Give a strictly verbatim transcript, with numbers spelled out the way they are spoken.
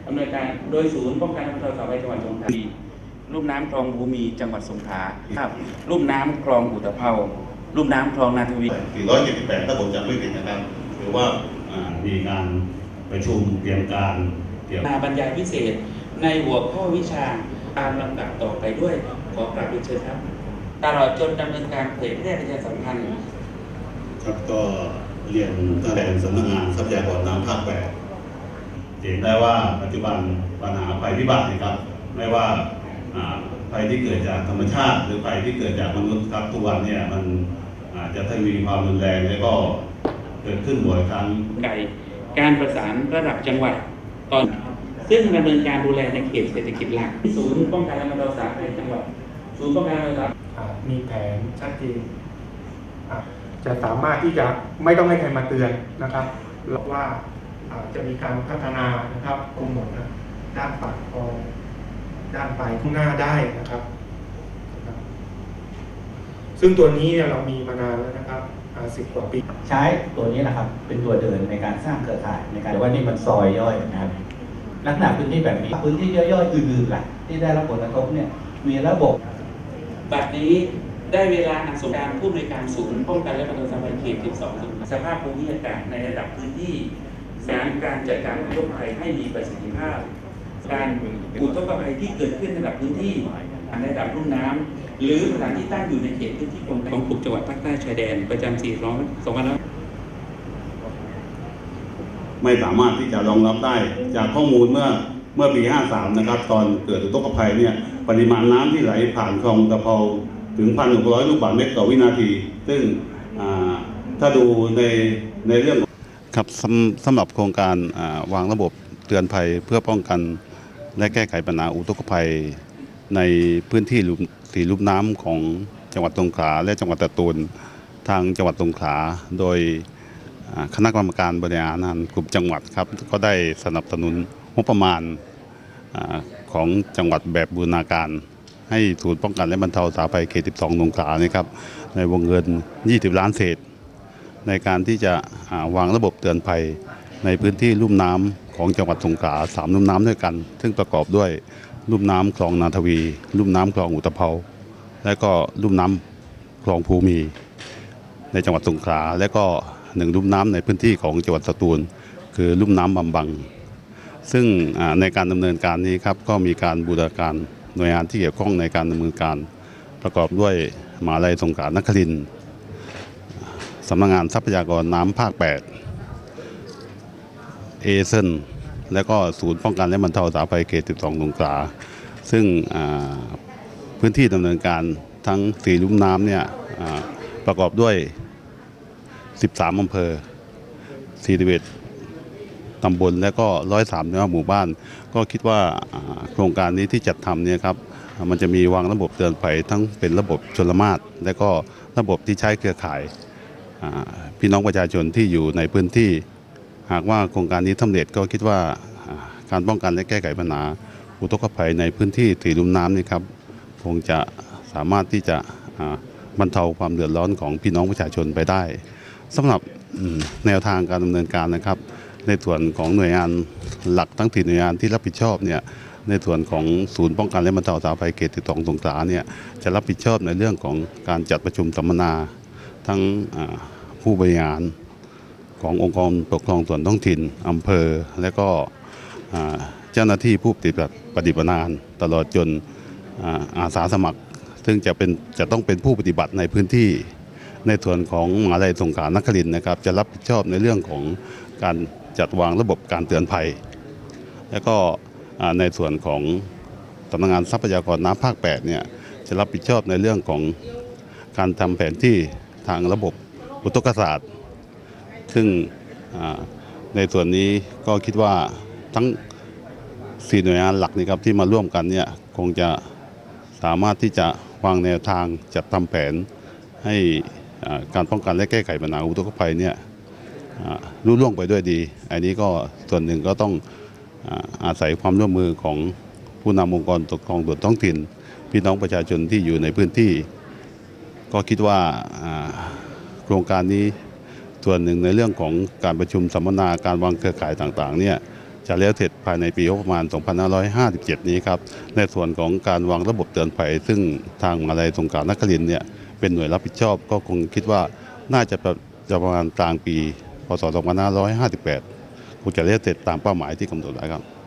ดำเนินการโดยศูนย์ป้องกันและบรรเทาสาธารณภัยจังหวัดสงขลาลุ่มน้ำคลองภูมีจังหวัดสงขลาครับลุ่มน้ำคลองอุตภเปาลุ่มน้ำคลองนาทวีสี่ร้อยเจ็ดสิบแปดถ้าผมจำไม่ผิดนะครับหรือว่ามีการประชุมเตรียมการเกี่ยวกับบรรยายพิเศษในหัวข้อวิชาตามลำดับต่อไปด้วยขอกราบเรียนเชิญครับตลอดจนดำเนินการเผยแพร่ประชาสัมพันธ์ครับก็เรียนท่านแทนสำนักงานทรัพยากรน้ำภาคแปดเห็นได้ว่าปัจจุบันปัญหาภัยพิบัตินะครับไม่ว่าภัยที่เกิดจากธรรมชาติหรือภัยที่เกิดจากมนุษย์ครับทุกวันเนี่ยมันอาจจะทวีความรุนแรงและก็เกิดขึ้นบ่อยครั้งการประสานระดับจังหวัดตอนซึ่งดำเนินการดูแลในเขตเศรษฐกิจหลักศูนย์ป้องกันและบรรเทาสาธารณภัยจังหวัดศูนย์ป้องกันและบรรเทามีแผนชัดเจนจะสามารถที่จะไม่ต้องให้ใครมาเตือนนะครับหรือว่าจะมีการพัฒนานะครับโปรโมทด้านปากคลองด้านปลายข้างหน้าได้นะครับซึ่งตัวนี้เรามีมานานแล้วนะครับสิบกว่าปีใช้ตัวนี้นะครับเป็นตัวเดินในการสร้างเครือข่ายในการว่านี่มันซอยย่อยนะครับลักษณะพื้นที่แบบนี้พื้นที่ย่อยๆอื่นๆล่ะที่ได้รับผลกระทบเนี่ยมีระบบแบบนี้ได้เวลาอันสมการผู้บริการศูนย์ป้องกันและบรรเทาสาธารณภัยเขตสิบสองสภาพภูมิอากาศในระดับพื้นที่สารการจัดการอุทกภัยให้มีประสิทธิภาพการอุทกภัยที่เกิดขึ้นในระดับพื้นที่ในระดับลุ่มน้ำหรือสถานที่ตั้งอยู่ในเขตพื้นที่กรมของกลุ่มจังหวัดภาคใต้ชายแดนประจำสี่ร้อยสองพันไม่สามารถที่จะรองรับได้จากข้อมูลเมื่อเมื่อปีห้าสามนะครับตอนเกิดอุทกภัยเนี่ยปริมาณน้ำที่ไหลผ่านคลองตะเภาถึง หนึ่งพันหกร้อย ลูกบาศก์เมตรต่อวินาทีซึ่งถ้าดูในในเรื่องครับสำสำหรับโครงการวางระบบเตือนภัยเพื่อป้องกันและแก้ไขปัญหาอุทกภัยในพื้นที่สี่ลุ่มน้ำของจังหวัดสงขลาและจังหวัดสตูลทางจังหวัดสงขลาโดยคณะกรรมการบริหารงานกลุ่มจังหวัดครับก็ได้สนับสนุนงบประมาณของจังหวัดแบบบูรณาการให้ศูนย์ป้องกันและบรรเทาสาธารณภัยเขตสิบสองสงขลานะครับในวงเงินยี่สิบล้านเศษในการที่จะวางระบบเตือนภัยในพื้นที่ลุ่มน้ำของจังหวัดสงขลาสามลุ่มน้ำด้วยกันซึ่งประกอบด้วยลุ่มน้ำคลองนาทวีลุ่มน้ำคลองอุตภเปาและก็ลุ่มน้ำคลองภูมีในจังหวัดสงขลาและก็หนึ่งลุ่มน้ำในพื้นที่ของจังหวัดสตูลคือลุ่มน้ำบำบังซึ่งในการดำเนินการนี้ครับก็มีการบูรณาการหน่วยงานที่เกี่ยวข้องในการดำเนินการประกอบด้วยมหาวิทยาลัยสงขลานครินทร์สำนักงานทรัพยากรน้ำภาคแปดเอเซนและก็ศูนย์ป้องกันและบรรเทาสาธารณภัยเขตสิบสองสงขลาซึ่งพื้นที่ดำเนินการทั้งสี่ลุ่มน้ำเนี่ยประกอบด้วยสิบสามอำเภอสี่สิบเอ็ดตำบลและก็หนึ่งร้อยสามสิบห้าหมู่บ้านก็คิดว่าโครงการนี้ที่จัดทำเนี่ยครับมันจะมีวางระบบเตือนภัยทั้งเป็นระบบชลมาศและก็ระบบที่ใช้เครือข่ายพี่น้องประชาชนที่อยู่ในพื้นที่หากว่าโครงการนี้สำเร็จก็คิดว่าการป้องกันและแก้ไขปัญหาอุทกภัยในพื้นที่สี่ลุ่มน้ำนี่ครับคงจะสามารถที่จะบรรเทาความเดือดร้อนของพี่น้องประชาชนไปได้สำหรับแนวทางการดำเนินการนะครับในส่วนของหน่วยงานหลักทั้งสี่หน่วยงานที่รับผิดชอบเนี่ยในส่วนของศูนย์ป้องกันและบรรเทาสาธารณภัยเขตสิบสองสงขลาเนี่ยจะรับผิดชอบในเรื่องของการจัดประชุมสัมมนาทั้งผู้บริหารขององค์กรปกครองส่วนท้องถิ่นอำเภอและก็เจ้าหน้าที่ผู้ปฏิบัติปฏิบัติงานตลอดจนอาสาสมัครซึ่งจะเป็นจะต้องเป็นผู้ปฏิบัติในพื้นที่ในส่วนของมหาวิทยาลัยสงขลานครินทร์นะครับจะรับผิดชอบในเรื่องของการจัดวางระบบการเตือนภัยและก็ในส่วนของสำนักงานทรัพยากรน้ำภาคแปดเนี่ยจะรับผิดชอบในเรื่องของการทำแผนที่ทางระบบอุทกศาสตร์ซึ่งในส่วนนี้ก็คิดว่าทั้งสี่หน่วยงานหลักนี่ครับที่มาร่วมกันเนี่ยคงจะสามารถที่จะวางแนวทางจัดทำแผนให้การป้องกันและแก้ไขปัญหาอุทกภัยเนี่ยรุ่ล่วงไปด้วยดีอันนี้ก็ส่วนหนึ่งก็ต้องอาศัยความร่วมมือของผู้นำองค์กรปกครองส่วนท้องถิ่นพี่น้องประชาชนที่อยู่ในพื้นที่ก็คิดว่าโครงการนี้ส่วนหนึ่งในเรื่องของการประชุมสัมมนาการวางเครือข่ายต่างๆเนี่ยจะแล้วเสร็จภายในปีงบประมาณ สองพันห้าร้อยห้าสิบเจ็ด นี้ครับในส่วนของการวางระบบเตือนภัยซึ่งทางมหาวิทยาลัยสงขลานครินทร์เนี่ยเป็นหน่วยรับผิดชอบก็คงคิดว่าน่าจะประมาณกลางปีพ.ศ. สองพันห้าร้อยห้าสิบแปดคงจะแล้วเสร็จตามเป้าหมายที่กำหนดไว้ครับ